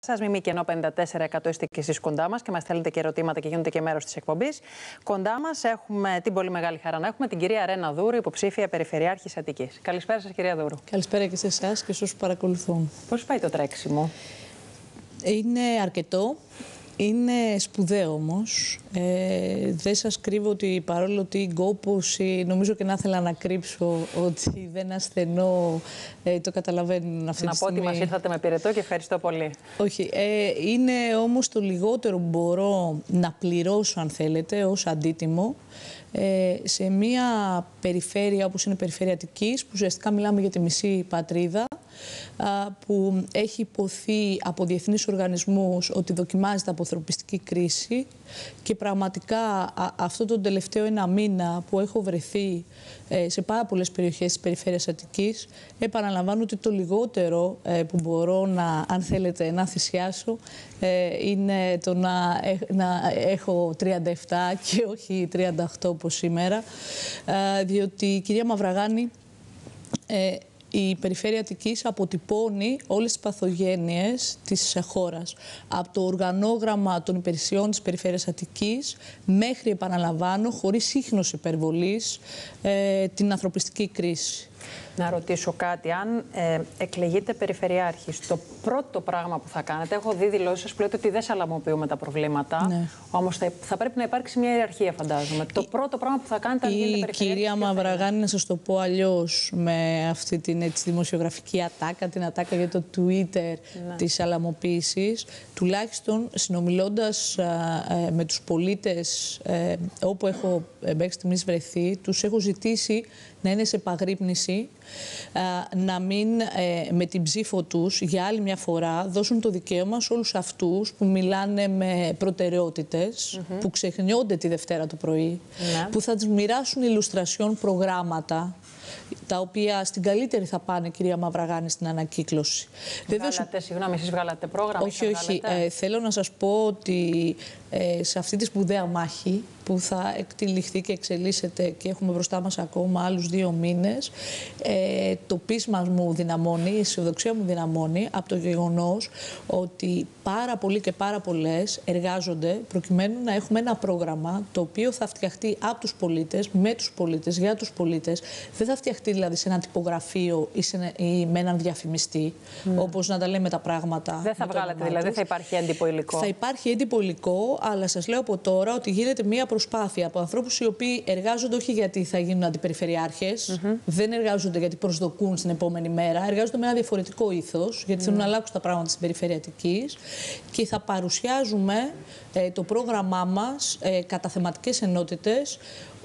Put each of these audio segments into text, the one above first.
σας. Μιμικενό 54% είστε και εσείς κοντά μας και μας στέλνετε και ερωτήματα και γίνονται και μέρος της εκπομπής. Κοντά μας έχουμε την πολύ μεγάλη χαρά να έχουμε την κυρία Ρένα Δούρου, υποψήφια Περιφερειάρχης Αττικής. Καλησπέρα σας, κυρία Δούρου. Καλησπέρα και σε εσάς και όσους παρακολουθούν. Πώς πάει το τρέξιμο? Είναι αρκετό. Είναι σπουδαίο όμως. Δεν σας κρύβω ότι παρόλο ότι η κόπωση, νομίζω και να ήθελα να κρύψω ότι δεν ασθενώ, το καταλαβαίνουν αυτή τη στιγμή. Να πω ότι μας ήρθατε με πυρετό και ευχαριστώ πολύ. Όχι. Είναι όμως το λιγότερο που μπορώ να πληρώσω, αν θέλετε, ως αντίτιμο, σε μια περιφέρεια όπως είναι η Περιφέρεια Αττικής, που ουσιαστικά μιλάμε για τη μισή πατρίδα, που έχει υποθεί από διεθνείς οργανισμούς ότι δοκιμάζεται από ανθρωπιστική κρίση, και πραγματικά αυτό τον τελευταίο ένα μήνα που έχω βρεθεί σε πάρα πολλές περιοχές της Περιφέρειας Αττικής, επαναλαμβάνω ότι το λιγότερο που μπορώ να, αν θέλετε, να θυσιάσω είναι το να έχω 37 και όχι 38 όπως σήμερα, διότι, κυρία Μαυραγάνη, η Περιφέρεια Αττικής αποτυπώνει όλες τις παθογένειες της χώρας. Από το οργανόγραμμα των υπηρεσιών της Περιφέρειας Αττικής μέχρι, επαναλαμβάνω, χωρίς σύγχνωση υπερβολής, την ανθρωπιστική κρίση. Να ρωτήσω κάτι. Αν εκλεγείτε περιφερειάρχης, το πρώτο πράγμα που θα κάνετε, έχω δει δηλώσεις σας που λέτε ότι δεν σαλαμοποιούμε τα προβλήματα. Ναι. Όμως θα πρέπει να υπάρξει μια ιεραρχία, φαντάζομαι. Το πρώτο πράγμα που θα κάνετε αν γίνετε περιφερειάρχης. Κυρία Μαυραγάνη, να σας το πω αλλιώς, με αυτή την δημοσιογραφική ατάκα, την ατάκα για το Twitter της σαλαμοποίησης, τουλάχιστον συνομιλώντας με τους πολίτες όπου έχω μέχρι στιγμής βρεθεί, τους έχω ζητήσει να είναι σε επαγρύπνηση, να μην με την ψήφο τους για άλλη μια φορά δώσουν το δικαίωμα σε όλους αυτούς που μιλάνε με προτεραιότητες, που ξεχνιόνται τη Δευτέρα το πρωί, που θα τους μοιράσουν ηλουστρασιόν προγράμματα, τα οποία στην καλύτερη θα πάνε, κυρία Μαυραγάνη, στην ανακύκλωση. Συγγνώμη, εσείς βγάλατε πρόγραμμα? Όχι. Θέλω να σας πω ότι σε αυτή τη σπουδαία μάχη που θα εκτυλιχθεί και εξελίσσεται και έχουμε μπροστά μας ακόμα άλλους 2 μήνες, το πείσμα μου δυναμώνει, η αισιοδοξία μου δυναμώνει από το γεγονός ότι πάρα πολλοί και πάρα πολλές εργάζονται προκειμένου να έχουμε ένα πρόγραμμα το οποίο θα φτιαχτεί από τους πολίτες, με τους πολίτες, για τους πολίτες. Δεν θα φτιαχτεί δηλαδή σε ένα τυπογραφείο ή με έναν διαφημιστή, όπως να τα λέμε τα πράγματα. Δεν θα βγάλετε δηλαδή, δεν θα υπάρχει έντυπο υλικό? Θα υπάρχει έντυπο υλικό, αλλά σας λέω από τώρα ότι γίνεται μια προσπάθεια από ανθρώπους οι οποίοι εργάζονται όχι γιατί θα γίνουν αντιπεριφερειάρχες, δεν εργάζονται γιατί προσδοκούν στην επόμενη μέρα, εργάζονται με ένα διαφορετικό ήθος, γιατί θέλουν να αλλάξουν τα πράγματα στην Περιφέρεια Αττικής, και θα παρουσιάζουμε το πρόγραμμά μας κατά θεματικές ενότητες,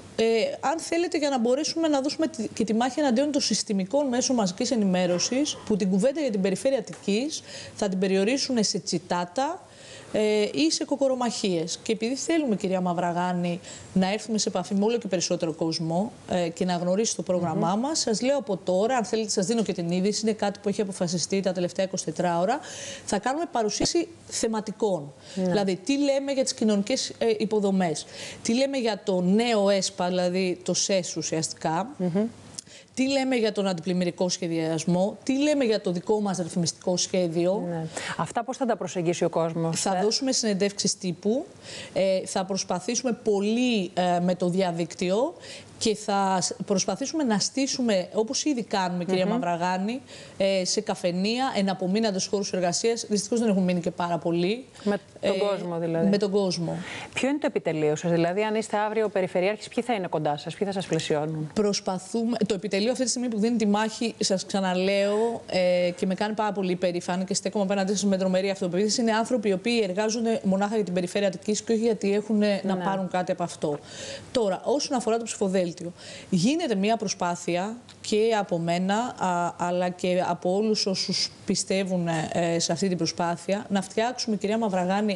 αν θέλετε, για να μπορέσουμε να δώσουμε και τη μάχη εναντίον των συστημικών μέσων μαζικής ενημέρωσης, που την κουβέντα για την Περιφέρεια Αττικής θα την περιορίσουν σε τσιτάτα ή σε κοκορομαχίες. Και επειδή θέλουμε, κυρία Μαυραγάνη, να έρθουμε σε επαφή με όλο και περισσότερο κόσμο και να γνωρίσει το πρόγραμμά μας, σας λέω από τώρα, αν θέλετε σας δίνω και την είδηση, είναι κάτι που έχει αποφασιστεί τα τελευταία 24 ώρα, θα κάνουμε παρουσίαση θεματικών. Δηλαδή, τι λέμε για τις κοινωνικές υποδομές, τι λέμε για το νέο ΕΣΠΑ, δηλαδή το ΣΕΣ ουσιαστικά, τι λέμε για τον αντιπλημμυρικό σχεδιασμό, τι λέμε για το δικό μας ρυθμιστικό σχέδιο. Αυτά πώς θα τα προσεγγίσει ο κόσμος? Θα δώσουμε συνεντεύξεις τύπου, θα προσπαθήσουμε πολύ με το διαδίκτυο και θα προσπαθήσουμε να στήσουμε, όπως ήδη κάνουμε, κυρία Μαυραγάνη, σε καφενεία, εναπομείναντες χώρους εργασίας. Δυστυχώς δεν έχουν μείνει και πάρα πολλοί. Με τον κόσμο δηλαδή? Με τον κόσμο. Ποιο είναι το επιτελείο σας? Δηλαδή, αν είστε αύριο περιφερειάρχης, ποιοι θα είναι κοντά σας, ποιοι θα σας πλαισιώνουν? Προσπαθούμε. Το επιτελείο αυτή τη στιγμή που δίνει τη μάχη, σας ξαναλέω, και με κάνει πάρα πολύ υπερήφανη και στέκομαι απέναντί σας με τρομερή αυτοπεποίθηση, είναι άνθρωποι οι οποίοι εργάζονται μονάχα για την Περιφέρεια Αττικής και όχι γιατί έχουν να πάρουν κάτι από αυτό. Τώρα, όσον αφορά το ψηφοδέλτιο, γίνεται μια προσπάθεια και από μένα, αλλά και από όλους όσους πιστεύουν σε αυτή την προσπάθεια, να φτιάξουμε, κυρία Μαυραγάνη,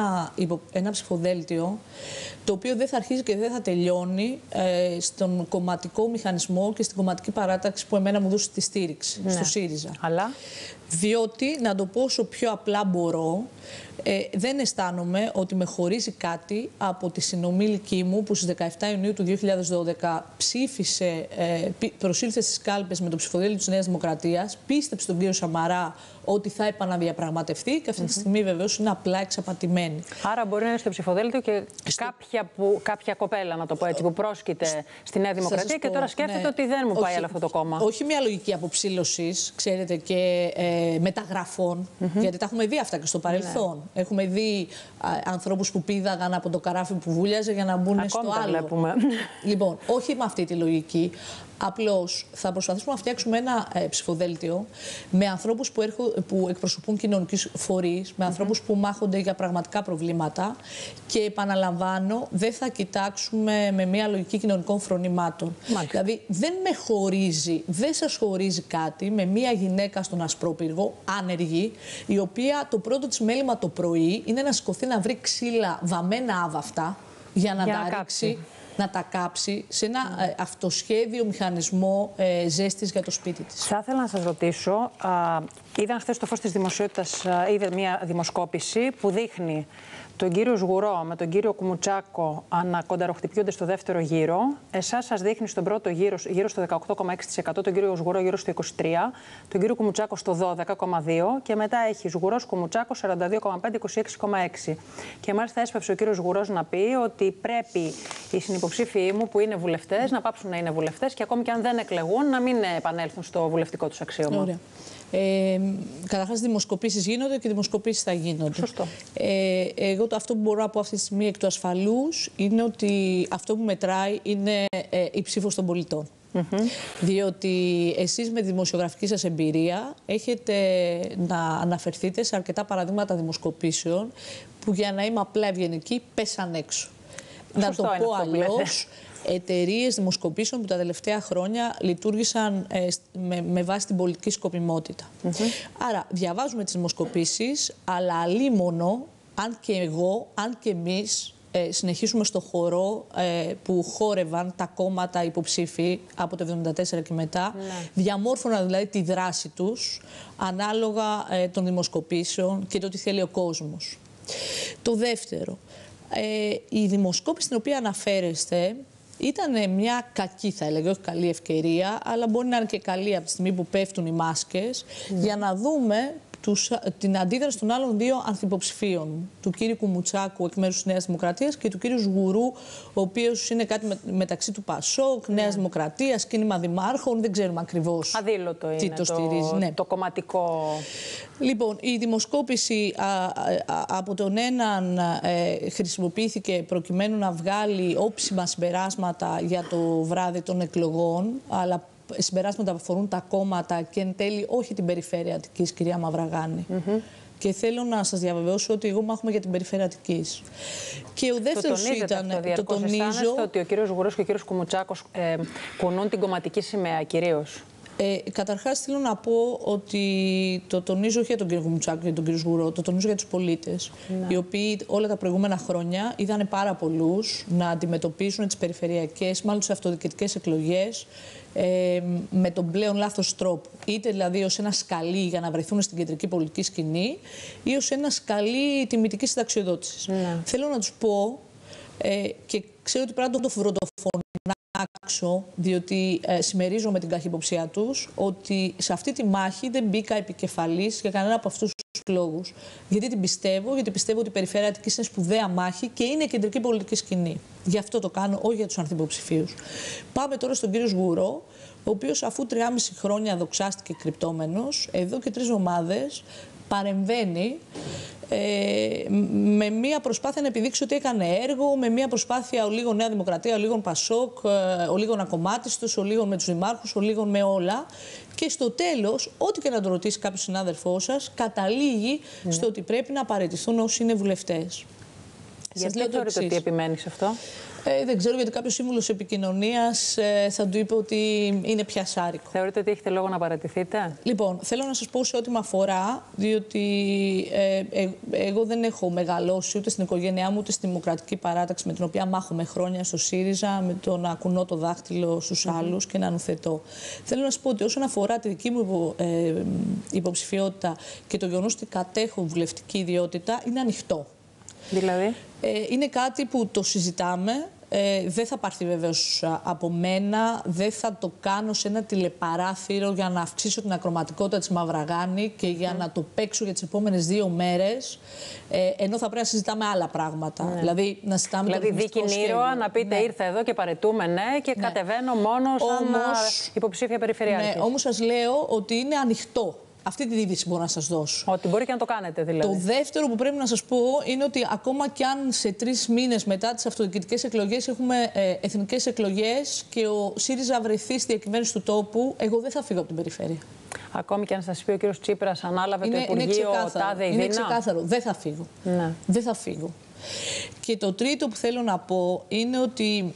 ένα ψηφοδέλτιο το οποίο δεν θα αρχίζει και δεν θα τελειώνει στον κομματικό μηχανισμό και στην κομματική παράταξη που εμένα μου δώσει τη στήριξη, στο ΣΥΡΙΖΑ. Αλλά? Διότι, να το πω όσο πιο απλά μπορώ, δεν αισθάνομαι ότι με χωρίζει κάτι από τη συνομήλικη μου που στις 17 Ιουνίου του 2012 προσήλθε στις κάλπες με το ψηφοδέλτιο της Νέας Δημοκρατίας, πίστεψε τον κύριο Σαμαρά ότι θα επαναδιαπραγματευτεί και αυτή τη στιγμή βεβαίως είναι απλά εξαπατημένη. Άρα μπορεί να είναι στο ψηφοδέλτιο και κάποια κοπέλα, να το πω έτσι, που πρόσκειται στη Νέα Δημοκρατία και τώρα σκέφτεται ότι δεν μου πάει άλλο αυτό το κόμμα. Όχι μια λογική αποψήλωσης, ξέρετε, και μεταγραφών, γιατί τα έχουμε δει αυτά και στο παρελθόν. Έχουμε δει ανθρώπους που πήδαγαν από το καράφι που βούλιαζε για να μπουν στο άλλο. Βλέπουμε. Λοιπόν, όχι με αυτή τη λογική. Απλώς θα προσπαθήσουμε να φτιάξουμε ένα ψηφοδέλτιο με ανθρώπους που εκπροσωπούν κοινωνικούς φορείς, με ανθρώπους που μάχονται για πραγματικά προβλήματα και επαναλαμβάνω, δεν θα κοιτάξουμε με μια λογική κοινωνικών φρονημάτων. Δηλαδή, δεν σας χωρίζει κάτι με μια γυναίκα στον Ασπρόπυργο, άνεργη, η οποία το πρώτο της μέλημα το πρωί είναι να σηκωθεί να βρει ξύλα βαμμένα άβαυτα για να τα ρίξει, να τα κάψει σε ένα αυτοσχέδιο μηχανισμό ζέστης για το σπίτι της. Θα ήθελα να σας ρωτήσω, είδαν χθες στο φως της δημοσιότητας, είδε μια δημοσκόπηση που δείχνει τον κύριο Σγουρό με τον κύριο Κουμουτσάκο να κονταροχτυπιούνται στο δεύτερο γύρο. Εσάς σας δείχνει στον πρώτο γύρο γύρω στο 18,6%, τον κύριο Σγουρό γύρω στο 23%, τον κύριο Κουμουτσάκο στο 12,2% και μετά έχει Σγουρός Κουμουτσάκο 42,5-26,6%. Και μάλιστα έσπευσε ο κύριος Σγουρός να πει ότι πρέπει οι συνυποψήφοι μου που είναι βουλευτές να πάψουν να είναι βουλευτές και ακόμη και αν δεν εκλεγούν να μην επανέλθουν στο βουλευτικό τους αξίωμα. Ωραία. Καταρχάς, δημοσκοπήσεις γίνονται και δημοσκοπήσεις θα γίνονται. Σωστό. Εγώ αυτό που μπορώ να πω αυτή τη στιγμή εκ του ασφαλούς είναι ότι αυτό που μετράει είναι η ψήφος των πολιτών. Διότι εσείς με τη δημοσιογραφική σας εμπειρία έχετε να αναφερθείτε σε αρκετά παραδείγματα δημοσκοπήσεων που, για να είμαι απλά ευγενική, πέσαν έξω. Να το πω αλλιώς, εταιρείες δημοσκοπήσεων που τα τελευταία χρόνια λειτουργήσαν με βάση την πολιτική σκοπιμότητα. Άρα, διαβάζουμε τις δημοσκοπήσεις, αλλά αλίμονο, αν και εγώ, αν και εμείς, συνεχίσουμε στο χορό που χόρευαν τα κόμματα υποψήφοι από το 1974 και μετά, διαμόρφωναν δηλαδή τη δράση τους ανάλογα των δημοσκοπήσεων και το τι θέλει ο κόσμος. Το δεύτερο, η δημοσκόπηση στην οποία αναφέρεστε ήταν μια κακή, θα έλεγα, όχι καλή ευκαιρία, αλλά μπορεί να είναι και καλή από τη στιγμή που πέφτουν οι μάσκες, για να δούμε την αντίδραση των άλλων δύο ανθυποψηφίων, του κύριου Κουμουτσάκου εκ μέρους της Νέας Δημοκρατίας και του κύριου Σγουρού, ο οποίος είναι κάτι μεταξύ του ΠΑΣΟΚ, Νέας Δημοκρατίας, κίνημα δημάρχων, δεν ξέρουμε ακριβώς τι το στηρίζει. Το κομματικό. Λοιπόν, η δημοσκόπηση από τον έναν χρησιμοποιήθηκε προκειμένου να βγάλει όψιμα συμπεράσματα για το βράδυ των εκλογών, αλλά συμπεράσματα που αφορούν τα κόμματα και εν τέλει όχι την περιφέρεια Αττικής, κυρία Μαυραγάνη. Και θέλω να σας διαβεβαιώσω ότι εγώ μάχομαι για την περιφέρεια Αττικής. Και ο δεύτερος ήταν. Το τονίζω ότι ο κύριος Σγουρός και ο κύριος Κουμουτσάκος κουνούν την κομματική σημαία κυρίως. Καταρχάς, θέλω να πω ότι το τονίζω όχι για τον κύριο Κουμουτσάκο και για τον κύριο Σγουρό, το τονίζω για τους πολίτες. Οι οποίοι όλα τα προηγούμενα χρόνια είδανε πάρα πολλούς να αντιμετωπίσουν τις περιφερειακές, μάλλον τις αυτοδιοικητικές εκλογές, με τον πλέον λάθος τρόπο. Είτε δηλαδή ως ένα σκαλί για να βρεθούν στην κεντρική πολιτική σκηνή, ή ως ένα σκαλί τιμητικής συνταξιοδότησης. Θέλω να τους πω, και ξέρω ότι πρέπει να το φροντοφωνάξω, διότι συμμερίζομαι την καχυποψία τους, ότι σε αυτή τη μάχη δεν μπήκα επικεφαλής για κανένα από αυτούς τους λόγους. Γιατί την πιστεύω, γιατί πιστεύω ότι η περιφέρεια Αττικής είναι σπουδαία μάχη και είναι κεντρική πολιτική σκηνή. Γι' αυτό το κάνω, όχι για τους ανθυποψηφίους. Πάμε τώρα στον κύριο Σγουρό, ο οποίος αφού 3,5 χρόνια δοξάστηκε κρυπτόμενος, εδώ και 3 εβδομάδες παρεμβαίνει με μία προσπάθεια να επιδείξει ότι έκανε έργο, με μία προσπάθεια ο λίγων Νέα Δημοκρατία, ο λίγων ΠΑΣΟΚ, ο λίγων ακομμάτιστος, ο λίγων με τους δημάρχους, ο λίγων με όλα. Και στο τέλος, ό,τι και να το ρωτήσει κάποιος συνάδελφός σας, καταλήγει στο ότι πρέπει να παραιτηθούν όσοι είναι βουλευτές. Γιατί θεωρείτε ότι επιμένει σε αυτό? Δεν ξέρω, γιατί κάποιος σύμβουλος επικοινωνίας θα του είπε ότι είναι πια σάρικο. Θεωρείτε ότι έχετε λόγο να παραιτηθείτε? Λοιπόν, θέλω να σας πω σε ό,τι με αφορά, διότι εγώ δεν έχω μεγαλώσει ούτε στην οικογένειά μου, ούτε στη Δημοκρατική Παράταξη με την οποία μάχομαι χρόνια στο ΣΥΡΙΖΑ, με το να κουνώ το δάχτυλο στους άλλους και να νουθετώ. Θέλω να σας πω ότι όσον αφορά τη δική μου υποψηφιότητα και το γεγονός ότι κατέχω βουλευτική ιδιότητα, είναι ανοιχτό. Δηλαδή? Είναι κάτι που το συζητάμε Δεν θα πάρθει βεβαίως από μένα, δεν θα το κάνω σε ένα τηλεπαράθυρο για να αυξήσω την ακροματικότητα της Μαυραγάνη και για να το παίξω για τις επόμενες 2 μέρες, ενώ θα πρέπει να συζητάμε άλλα πράγματα. Δηλαδή, να συζητάμε δηλαδή δίκη ήρωα, να πείτε ήρθα εδώ και παρετούμε και κατεβαίνω μόνο σαν υποψήφια περιφερειάρχης. Ναι, όμως σας λέω ότι είναι ανοιχτό. Αυτή την είδηση μπορώ να σας δώσω. Ότι μπορεί και να το κάνετε δηλαδή. Το δεύτερο που πρέπει να σας πω είναι ότι ακόμα κι αν σε 3 μήνες μετά τις αυτοδιοικητικές εκλογές έχουμε εθνικές εκλογές και ο ΣΥΡΙΖΑ βρεθεί στη διακυβέρνηση του τόπου, εγώ δεν θα φύγω από την περιφέρεια. Ακόμη και αν σας πει ο κύριος Τσίπρας ανάλαβε το Υπουργείο τάδε είναι ξεκάθαρο. Δεν θα φύγω. Ναι. Δεν θα φύγω. Και το τρίτο που θέλω να πω είναι ότι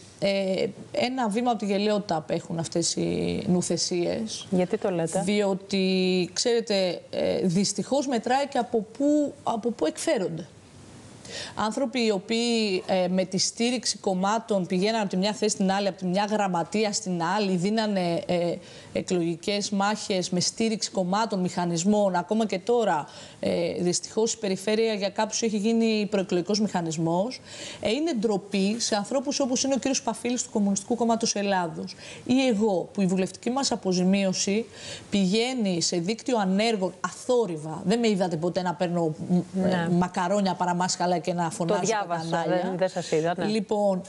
ένα βήμα από τη γελαιότητα απέχουν αυτές οι νουθεσίες. Γιατί το λέτε? Διότι, ξέρετε, δυστυχώς μετράει και από πού εκφέρονται. Άνθρωποι οι οποίοι με τη στήριξη κομμάτων πηγαίναν από τη μια θέση στην άλλη, από τη μια γραμματεία στην άλλη, δίνανε εκλογικές μάχες με στήριξη κομμάτων, μηχανισμών. Ακόμα και τώρα, δυστυχώς, η περιφέρεια για κάποιους έχει γίνει προεκλογικός μηχανισμός. Είναι ντροπή σε ανθρώπους όπως είναι ο κύριος Παφίλης του Κομμουνιστικού Κόμματος Ελλάδος ή εγώ, που η βουλευτική μας αποζημίωση πηγαίνει σε δίκτυο ανέργων αθόρυβα. Δεν με είδατε ποτέ να παίρνω μακαρόνια παραμάσκαλα και να φωνάζω. Το διάβασα, δεν σας είδα. Ναι. Λοιπόν,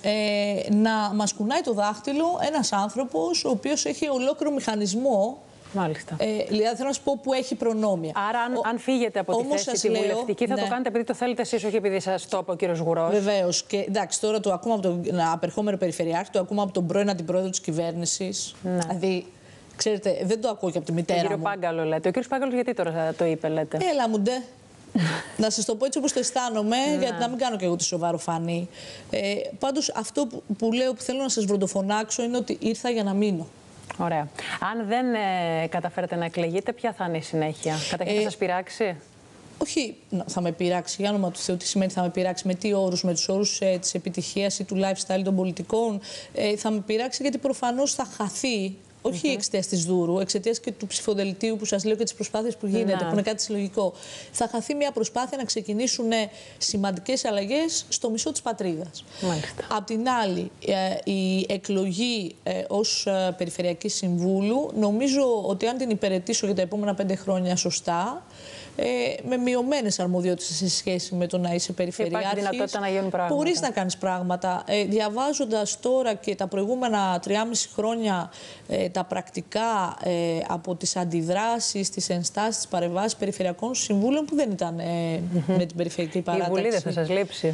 να μας κουνάει το δάχτυλο ένας άνθρωπος ο οποίος έχει ολόκληρο μηχανισμό. Μάλιστα. Δηλαδή θέλω να σου πω που έχει προνόμια. Άρα, αν φύγετε από τη θέση τη βουλευτική, θα το κάνετε επειδή το θέλετε εσείς, όχι επειδή σας το είπε ο κύριος Γουρός. Βεβαίως. Και εντάξει, τώρα το ακούμε από τον απερχόμενο περιφερειάρχη, το ακούμε από τον πρώην αντιπρόεδρο της κυβέρνησης. Ναι. Δηλαδή, ξέρετε, δεν το ακούω και από τη μητέρα μου. Τον κύριο Πάγκαλο λέτε. Ο κύριος Πάγκαλος γιατί τώρα το είπε, λέτε? Έλα μου ντε. Να σας το πω έτσι όπως το αισθάνομαι, γιατί να μην κάνω και εγώ τη σοβαροφανή. Πάντως αυτό που λέω, που θέλω να σας βροντοφωνάξω, είναι ότι ήρθα για να μείνω. Ωραία. Αν δεν καταφέρετε να εκλεγείτε, ποια θα είναι η συνέχεια? Καταρχήν θα σας πειράξει? Όχι, θα με πειράξει. Για όνομα του Θεού, τι σημαίνει θα με πειράξει, με τι όρους, με τους όρους της επιτυχίας ή του lifestyle των πολιτικών? Θα με πειράξει γιατί προφανώς θα χαθεί. Όχι εξαιτίας της Δούρου, εξαιτίας και του ψηφοδελτίου που σας λέω και τις προσπάθειες που γίνεται, που είναι κάτι συλλογικό. Θα χαθεί μια προσπάθεια να ξεκινήσουν σημαντικές αλλαγές στο μισό της πατρίδας. Απ' την άλλη, η εκλογή ως Περιφερειακή Συμβούλου, νομίζω ότι αν την υπηρετήσω για τα επόμενα 5 χρόνια σωστά, με μειωμένες αρμοδιότητες σε σχέση με το να είσαι περιφερειάρχης. Υπάρχει δυνατότητα να γίνουν πράγματα. Μπορείς να κάνεις πράγματα. Διαβάζοντας τώρα και τα προηγούμενα 3,5 χρόνια τα πρακτικά από τις αντιδράσεις, τις ενστάσεις, τις παρεμβάσεις περιφερειακών συμβούλων που δεν ήταν με την περιφερειακή παράταξη. Η Βουλή δεν θα σας λείψει?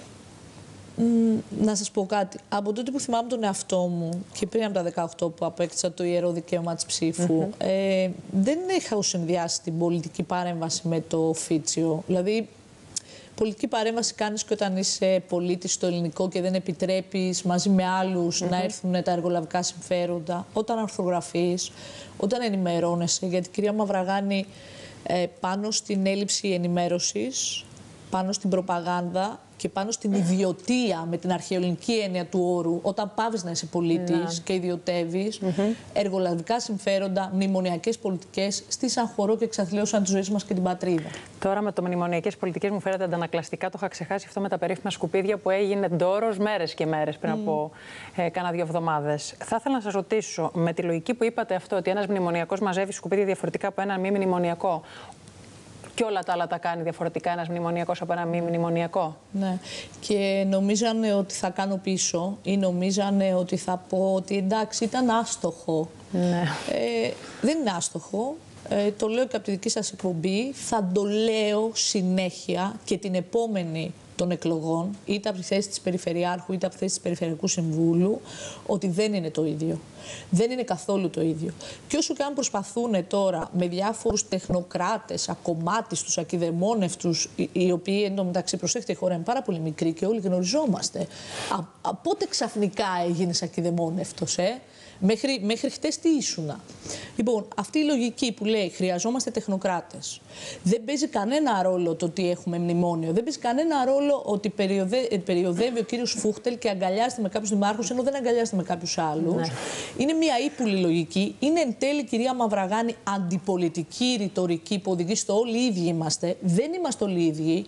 Να σας πω κάτι. Από τότε που θυμάμαι τον εαυτό μου και πριν από τα 18 που απέκτησα το ιερό δικαίωμα της ψήφου, δεν είχα συνδυάσει την πολιτική παρέμβαση με το officio. Δηλαδή, πολιτική παρέμβαση κάνεις και όταν είσαι πολίτης στο ελληνικό και δεν επιτρέπεις μαζί με άλλους να έρθουν τα εργολαβικά συμφέροντα, όταν αρθρογραφείς, όταν ενημερώνεσαι. Γιατί, κυρία Μαυραγάνη, πάνω στην έλλειψη ενημέρωσης, πάνω στην προπαγάνδα και πάνω στην ιδιωτεία, με την αρχαιοελληνική έννοια του όρου, όταν πάβεις να είσαι πολίτης και ιδιωτεύεις, εργολαβικά συμφέροντα, μνημονιακές πολιτικές, στήσαν χορό και εξαθλίωσαν τη ζωή μας και την πατρίδα. Τώρα με το μνημονιακές πολιτικές μου φέρατε αντανακλαστικά, το είχα ξεχάσει αυτό με τα περίφημα σκουπίδια που έγινε ντόρος μέρες και μέρες πριν από κάνα 2 εβδομάδες. Θα ήθελα να σας ρωτήσω, με τη λογική που είπατε αυτό, ότι ένας μνημονιακός μαζεύει σκουπίδια διαφορετικά από έναν μη μνημονιακό, και όλα τα άλλα τα κάνει διαφορετικά ένας μνημονιακός από ένα μη μνημονιακό. Ναι. Και νομίζανε ότι θα κάνω πίσω ή νομίζανε ότι θα πω ότι εντάξει ήταν άστοχο. Ναι. Δεν είναι άστοχο. Το λέω και από τη δική σας εκπομπή. Θα το λέω συνέχεια και την επόμενη των εκλογών, είτε από τη θέση της Περιφερειάρχου, είτε από τη θέση της Περιφερειακού Συμβούλου, ότι δεν είναι το ίδιο. Δεν είναι καθόλου το ίδιο. Και όσο και αν προσπαθούν τώρα με διάφορους τεχνοκράτες, ακομμάτιστους, ακιδεμόνευτους, οι οποίοι εντωμεταξύ, προσέχετε, η χώρα είναι πάρα πολύ μικρή και όλοι γνωριζόμαστε. Πότε ξαφνικά έγινες ακιδεμόνευτος, Μέχρι χτες τι ήσουνα. Λοιπόν, αυτή η λογική που λέει χρειαζόμαστε τεχνοκράτες. Δεν παίζει κανένα ρόλο το ότι έχουμε μνημόνιο. Δεν παίζει κανένα ρόλο ότι περιοδεύει ο κύριος Φούχτελ και αγκαλιάζεται με κάποιους δημάρχους ενώ δεν αγκαλιάζεται με κάποιους άλλους. Ναι. Είναι μια ύπουλη λογική. Είναι εν τέλει, κυρία Μαυραγάνη, αντιπολιτική ρητορική που οδηγεί στο όλοι οι ίδιοι είμαστε. Δεν είμαστε όλοι οι ίδιοι.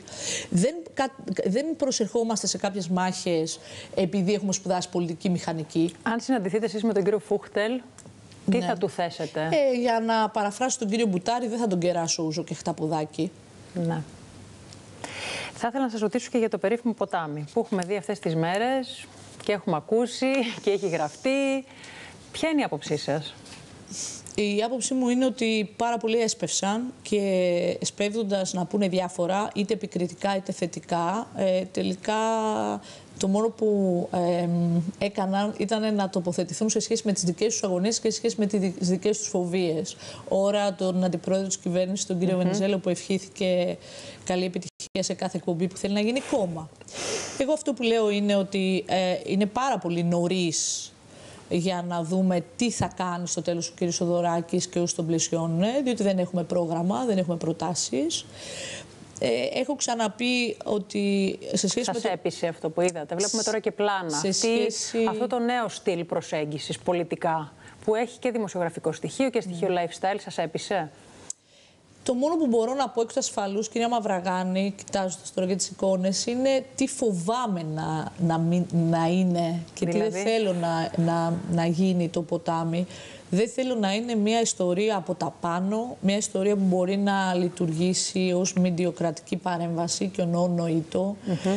Δεν προσερχόμαστε σε κάποιες μάχες επειδή έχουμε σπουδάσει πολιτική μηχανική. Αν συναντηθείτε εσείς με τον κύριο Φούχτελ, τι θα του θέσετε? Για να παραφράσω τον κύριο Μπουτάρη, δεν θα τον κεράσω ούζο και χταποδάκι. Ναι. Θα ήθελα να σας ρωτήσω και για το περίφημο ποτάμι που έχουμε δει αυτές τις μέρες και έχουμε ακούσει και έχει γραφτεί. Ποια είναι η άποψή σας? Η άποψή μου είναι ότι πάρα πολλοί έσπευσαν και εσπεύδοντας να πούνε διάφορα, είτε επικριτικά είτε θετικά, τελικά το μόνο που έκαναν ήταν να τοποθετηθούν σε σχέση με τις δικές τους αγωνίες και σε σχέση με τις δικές τους φοβίες. Ώρα τον αντιπρόεδρο της κυβέρνησης, τον κύριο Βενιζέλο, που ευχήθηκε καλή επιτυχία σε κάθε εκπομπή που θέλει να γίνει κόμμα. Εγώ αυτό που λέω είναι ότι είναι πάρα πολύ νωρίς για να δούμε τι θα κάνει στο τέλος ο κ. Θοδωράκης και όσοι τον πλαισιώνουν, διότι δεν έχουμε πρόγραμμα, δεν έχουμε προτάσεις. Έχω ξαναπεί ότι σε σχέση Σας έπεισε αυτό που είδατε? Βλέπουμε τώρα και πλάνα. Αυτό το νέο στυλ προσέγγισης πολιτικά που έχει και δημοσιογραφικό στοιχείο και στοιχείο lifestyle, σας έπεισε? Το μόνο που μπορώ να πω εκ του ασφαλούς, κυρία Μαυραγάνη, κοιτάζοντας τώρα για τις εικόνες, είναι τι φοβάμαι να είναι και τι δεν θέλω να γίνει το ποτάμι. Δεν θέλω να είναι μια ιστορία από τα πάνω, μια ιστορία που μπορεί να λειτουργήσει ως μηντιοκρατική παρέμβαση και ονοήτο.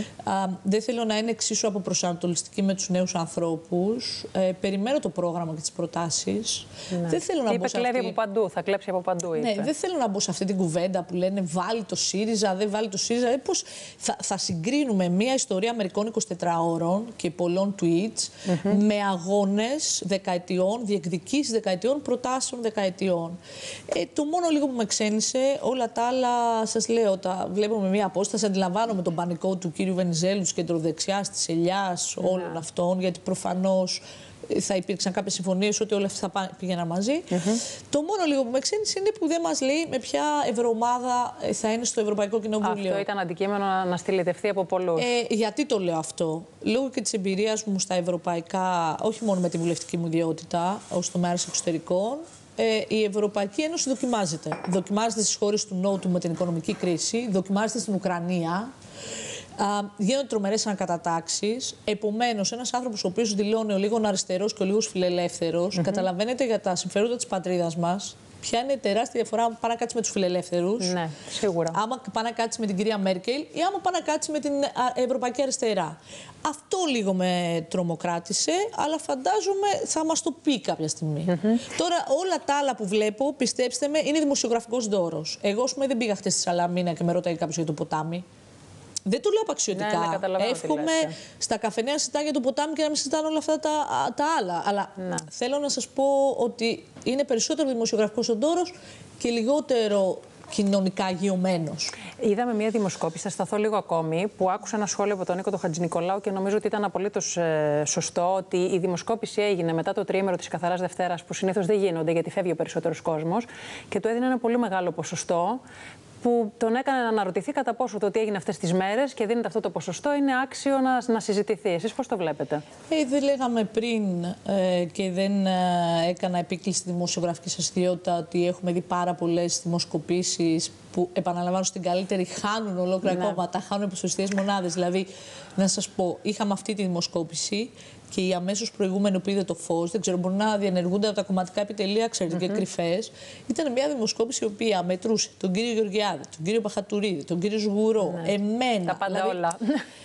Δεν θέλω να είναι εξίσου αποπροσανατολιστική με τους νέους ανθρώπους. Περιμένω το πρόγραμμα και τις προτάσεις. Δεν θέλω να είπε κλέβει από παντού, θα κλέψει από παντού. Ναι, δεν θέλω να μπω σε αυτή την κουβέντα που λένε βάλει το ΣΥΡΙΖΑ, δεν βάλει το ΣΥΡΙΖΑ. Πώς θα συγκρίνουμε μια ιστορία μερικών 24 ώρων και πολλών tweets με αγώνες δεκαετιών, διεκδικήσεις δεκαετιών, προτάσεων δεκαετιών. Το μόνο λίγο που με ξένησε, όλα τα άλλα σας λέω, τα βλέπω με μία απόσταση. Αντιλαμβάνομαι τον πανικό του κύριου Βενιζέλου, της κεντροδεξιάς, της ελιάς, όλων αυτών, γιατί προφανώς θα υπήρξαν κάποιες συμφωνίες ότι όλα αυτά θα πήγαιναν μαζί. Το μόνο λίγο που με ξένησε είναι που δεν μας λέει με ποια ευρωομάδα θα είναι στο Ευρωπαϊκό Κοινοβούλιο. Αυτό ήταν αντικείμενο να στυλιτευτεί από πολλούς. Γιατί το λέω αυτό? Λόγω και της εμπειρίας μου στα ευρωπαϊκά, όχι μόνο με τη βουλευτική μου ιδιότητα, ως τομέας εξωτερικών, η Ευρωπαϊκή Ένωση δοκιμάζεται. Δοκιμάζεται στις χώρες του Νότου με την οικονομική κρίση, δοκιμάζεται στην Ουκρανία. Γίνονται τρομερές ανακατατάξεις. Επομένως, ένας άνθρωπος ο οποίος δηλώνει ο λίγον αριστερός και ο λίγος φιλελεύθερος, καταλαβαίνετε για τα συμφέροντα της πατρίδας μας ποια είναι τεράστια διαφορά άμα πάει να κάτσει με τους φιλελεύθερους. Ναι, σίγουρα. Άμα πάει να κάτσει με την κυρία Μέρκελ ή άμα πάει να κάτσει με την Ευρωπαϊκή Αριστερά. Αυτό λίγο με τρομοκράτησε, αλλά φαντάζομαι θα μας το πει κάποια στιγμή. Τώρα, όλα τα άλλα που βλέπω, πιστέψτε με, είναι δημοσιογραφικός δώρος. Εγώ, ας πούμε, δεν πήγα χτες στη Σαλαμίνα και με ρωτάει κάποιος για το ποτάμι. Δεν το λέω απαξιωτικά. Ναι, εύχομαι στα καφενεία να συζητάνε για το ποτάμι και να μην συζητάνε όλα αυτά τα άλλα. Αλλά θέλω να σας πω ότι είναι περισσότερο δημοσιογραφικός ο ντόρος και λιγότερο κοινωνικά αγιωμένος. Είδαμε μια δημοσκόπηση, θα σταθώ λίγο ακόμη, που άκουσα ένα σχόλιο από τον Νίκο τον Χατζηνικολάου και νομίζω ότι ήταν απολύτως σωστό ότι η δημοσκόπηση έγινε μετά το τριήμερο της Καθαράς Δευτέρας, που συνήθως δεν γίνονται γιατί φεύγει ο περισσότερος κόσμος, και του έδινε ένα πολύ μεγάλο ποσοστό, που τον έκανε να αναρωτηθεί κατά πόσο το ότι έγινε αυτές τις μέρες και δίνεται αυτό το ποσοστό είναι άξιο να συζητηθεί. Εσείς πώς το βλέπετε? Δεν λέγαμε πριν και δεν έκανα επίκληση στη δημοσιογραφική σας ιδιότητα ότι έχουμε δει πάρα πολλές δημοσκοπήσεις που, επαναλαμβάνω, στην καλύτερη χάνουν ολόκληρα κόμματα, χάνουν ποσοστιαίες μονάδες. Δηλαδή, να σας πω, είχαμε αυτή τη δημοσκόπηση και η αμέσως προηγούμενη που είδε το φως, δεν ξέρω, μπορεί να διενεργούνται από τα κομματικά επιτελεία, ξέρετε, και κρυφές. Ήταν μια δημοσκόπηση η οποία μετρούσε τον κύριο Γεωργιάδη, τον κύριο Παχατουρίδη, τον κύριο Ζγουρό, εμένα. Τα πάντα όλα.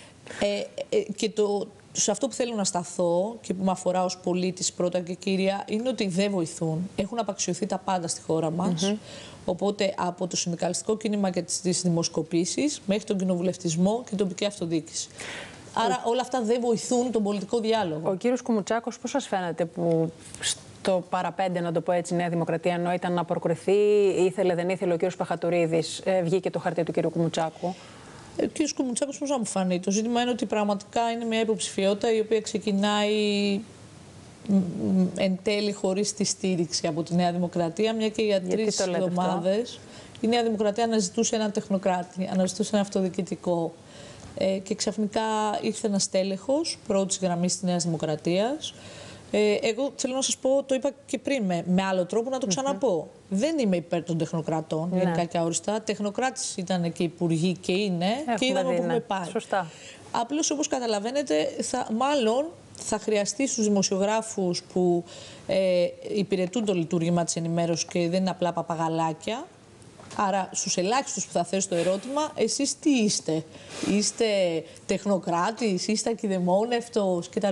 Και σε αυτό που θέλω να σταθώ και που με αφορά ως πολίτης πρώτα και κύρια, είναι ότι δεν βοηθούν. Έχουν απαξιωθεί τα πάντα στη χώρα μας. Οπότε από το συνδικαλιστικό κίνημα και τις δημοσκοπήσεις μέχρι τον κοινοβουλευτισμό και την τοπική αυτοδιοίκηση. Άρα όλα αυτά δεν βοηθούν τον πολιτικό διάλογο. Ο κύριος Κουμουτσάκος, πώς σας φαίνεται που στο παραπέντε, να το πω έτσι, Νέα Δημοκρατία, ενώ ήταν να προκριθεί, ήθελε δεν ήθελε ο κύριος Παχατουρίδης, βγήκε το χαρτί του κύριου Κουμουτσάκου? Ο κύριος Κουμουτσάκος πώς να μου φανεί? Το ζήτημα είναι ότι πραγματικά είναι μια υποψηφιότητα η οποία ξεκινάει εν τέλει χωρίς τη στήριξη από τη Νέα Δημοκρατία, μια και για 3 εβδομάδες η Νέα Δημοκρατία αναζητούσε έναν τεχνοκράτη, αναζητούσε ένα αυτοδιοικητικό. Και ξαφνικά ήρθε ένας τέλεχος πρώτης γραμμής της Νέας Δημοκρατίας. Εγώ θέλω να σας πω, το είπα και πριν με άλλο τρόπο, να το ξαναπώ. Δεν είμαι υπέρ των τεχνοκρατών, γενικά και αόριστα. Τεχνοκράτες ήταν και υπουργοί και είναι, και είδαμε που έχουμε πάει. Σωστά. Απλώς, όπως καταλαβαίνετε, μάλλον θα χρειαστεί στους δημοσιογράφους που υπηρετούν το λειτουργήμα της ενημέρωσης και δεν είναι απλά παπαγαλάκια. Άρα, στους ελάχιστους που θα θέσω το ερώτημα, εσείς τι είστε? Είστε τεχνοκράτης, είστε ακιδαιμόνευτος κτλ.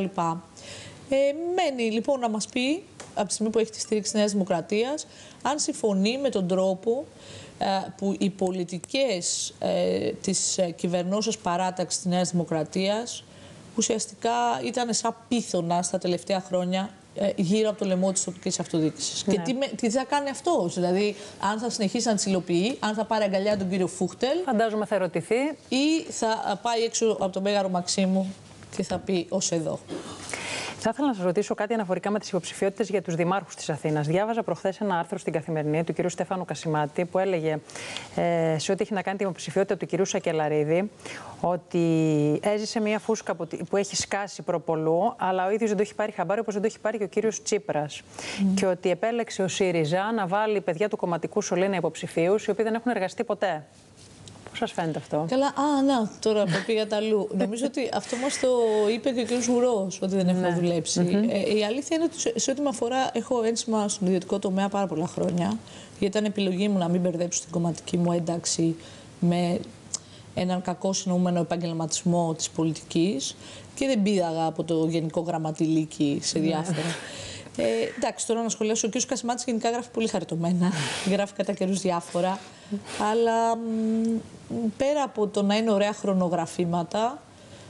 Μένει λοιπόν να μας πει, από τη στιγμή που έχει τη στήριξη της Νέας Δημοκρατίας, αν συμφωνεί με τον τρόπο που οι πολιτικές της κυβερνώσεως παράταξης της Νέας Δημοκρατίας ουσιαστικά ήταν σαν πίθωνα στα τελευταία χρόνια γύρω από το λαιμό της τοπικής αυτοδιοίκησης. Ναι. Και τι θα κάνει αυτός, δηλαδή αν θα συνεχίσει να τις υλοποιεί, αν θα πάρει αγκαλιά τον κύριο Φούχτελ. Φαντάζομαι θα ερωτηθεί. Ή θα πάει έξω από τον Μέγαρο Μαξίμου και θα πει ως εδώ. Θα ήθελα να σας ρωτήσω κάτι αναφορικά με τις υποψηφιότητες για τους δημάρχους της Αθήνας. Διάβαζα προχθές ένα άρθρο στην Καθημερινή του κ. Στέφανου Κασιμάτη που έλεγε σε ό,τι έχει να κάνει την υποψηφιότητα του κ. Σακελαρίδη ότι έζησε μια φούσκα που έχει σκάσει προπολού, αλλά ο ίδιος δεν το έχει πάρει χαμπάρι όπως δεν το έχει πάρει και ο κ. Τσίπρας. Και ότι επέλεξε ο ΣΥΡΙΖΑ να βάλει παιδιά του κομματικού σωλήνα υποψηφίους οι οποίοι δεν έχουν εργαστεί ποτέ. Πώς σας φαίνεται αυτό? Καλά, τώρα που πήγατε αλλού. Νομίζω ότι αυτό μας το είπε και ο κ. Γουρός, ότι δεν έχω δουλέψει. Η αλήθεια είναι ότι σε ό,τι με αφορά, έχω ένσημα στον ιδιωτικό τομέα πάρα πολλά χρόνια. Γιατί ήταν επιλογή μου να μην μπερδέψω την κομματική μου ένταξη με έναν κακό συνοούμενο επαγγελματισμό της πολιτικής και δεν πήδαγα από το Γενικό Γραμματιλίκι σε διάφορα. Εντάξει, τώρα να σχολιάσω, ο κ. Κασιμάτης γενικά γράφει πολύ χαριτωμένα, γράφει κατά καιρούς διάφορα, αλλά πέρα από το να είναι ωραία χρονογραφήματα,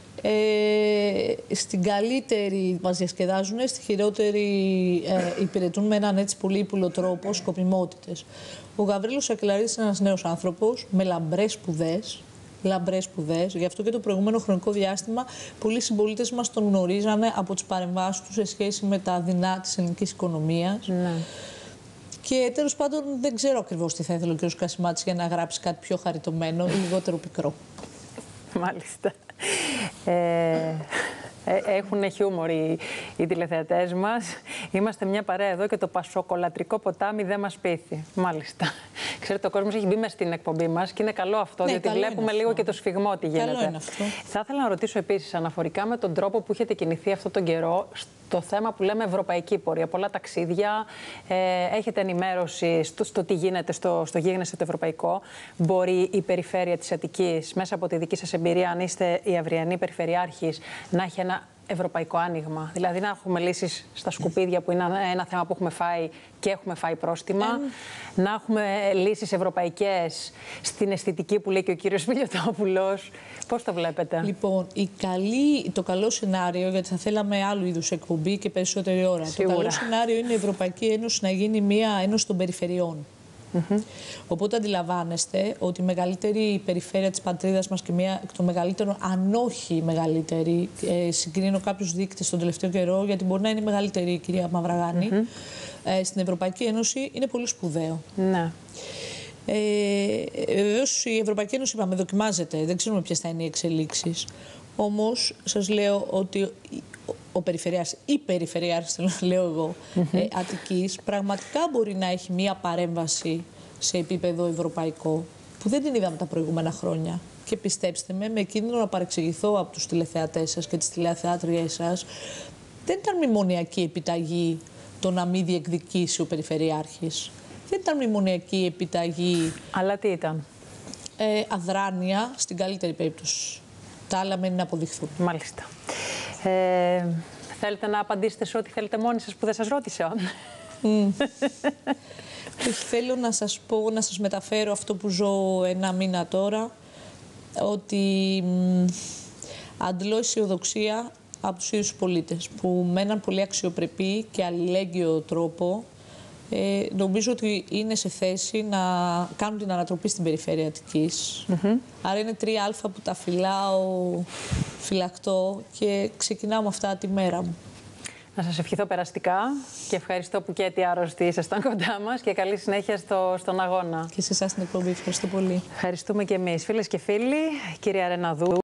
στην καλύτερη μας διασκεδάζουν, στη χειρότερη υπηρετούν με έναν έτσι πολύ ύπουλο τρόπο σκοπιμότητες. Ο Γαβρίλος Σακελαρίδης είναι ένας νέος άνθρωπος με λαμπρές σπουδές. Γι' αυτό και το προηγούμενο χρονικό διάστημα πολλοί συμπολίτες μας τον γνωρίζανε από τις παρεμβάσεις του σε σχέση με τα δεινά της ελληνικής οικονομίας. Ναι. Και τέλος πάντων δεν ξέρω ακριβώς τι θα ήθελε ο κ. Κασιμάτης για να γράψει κάτι πιο χαριτωμένο ή λιγότερο πικρό. Μάλιστα. Έχουν χιούμορ οι τηλεθεατές μας. Είμαστε μια παρέα εδώ και το πασοκολατρικό ποτάμι δεν μας πείθει. Μάλιστα. Ξέρετε, ο κόσμος έχει μπει μες στην εκπομπή μας και είναι καλό αυτό, ναι, διότι βλέπουμε λίγο και το σφιγμό τι γίνεται. Καλό είναι αυτό. Θα ήθελα να ρωτήσω επίσης αναφορικά με τον τρόπο που έχετε κινηθεί αυτόν τον καιρό στο θέμα που λέμε ευρωπαϊκή πορεία. Πολλά ταξίδια, έχετε ενημέρωση στο τι γίνεται, στο γίγνεσθε το ευρωπαϊκό. Μπορεί η περιφέρεια της Αττικής, μέσα από τη δική σας εμπειρία, αν είστε η αυριανή περιφερειάρχης, να έχει ένα ευρωπαϊκό άνοιγμα? Δηλαδή να έχουμε λύσεις στα σκουπίδια που είναι ένα θέμα που έχουμε φάει και έχουμε φάει πρόστιμα. Να έχουμε λύσεις ευρωπαϊκές στην αισθητική που λέει και ο κύριος Μιλιοτόπουλος. Πώς το βλέπετε? Λοιπόν, το καλό σενάριο, γιατί θα θέλαμε άλλου είδους εκπομπή και περισσότερη ώρα. Σίγουρα. Το καλό σενάριο είναι η Ευρωπαϊκή Ένωση να γίνει μια ένωση των περιφερειών. Οπότε αντιλαμβάνεστε ότι η μεγαλύτερη περιφέρεια της πατρίδας μας και μία εκ των μεγαλύτερων, αν όχι η μεγαλύτερη, συγκρίνω κάποιους δείκτες τον τελευταίο καιρό, γιατί μπορεί να είναι η μεγαλύτερη η κυρία Μαυραγάνη, στην Ευρωπαϊκή Ένωση, είναι πολύ σπουδαίο. Ναι. Βεβαίως η Ευρωπαϊκή Ένωση, είπαμε, δοκιμάζεται, δεν ξέρουμε ποιες θα είναι οι εξελίξεις. Όμως σας λέω ότι ο περιφερειάρχης ή περιφερειάρχης, λέω εγώ, Αττικής, πραγματικά μπορεί να έχει μία παρέμβαση σε επίπεδο ευρωπαϊκό που δεν την είδαμε τα προηγούμενα χρόνια. Και πιστέψτε με κίνδυνο να παρεξηγηθώ από τους τηλεθεατές σας και τις τηλεθεάτριές σας, δεν ήταν μνημονιακή επιταγή το να μην διεκδικήσει ο περιφερειάρχης. Δεν ήταν μνημονιακή επιταγή. Αλλά τι ήταν? Αδράνεια στην καλύτερη περίπτωση. Τα άλλα μένει να αποδειχθούν. Μάλιστα. Θέλετε να απαντήσετε σε ό,τι θέλετε μόνοι σας που δεν σας ρώτησα? Θέλω να σας πω, να σας μεταφέρω αυτό που ζω ένα μήνα τώρα, ότι αντλώ αισιοδοξία από τους ίδιους πολίτες που με έναν πολύ αξιοπρεπή και αλληλέγγυο τρόπο νομίζω ότι είναι σε θέση να κάνουν την ανατροπή στην περιφέρεια Αττικής. Άρα είναι 3α που τα φυλάω φυλακτό και ξεκινάω με αυτά τη μέρα μου. Να σας ευχηθώ περαστικά και ευχαριστώ που και έτσι άρρωστοι ήσασταν κοντά μας και καλή συνέχεια στον αγώνα. Και σε εσάς την εκπομπή. Ευχαριστώ πολύ. Ευχαριστούμε και εμείς. Φίλες και φίλοι, κυρία Ρεναδού.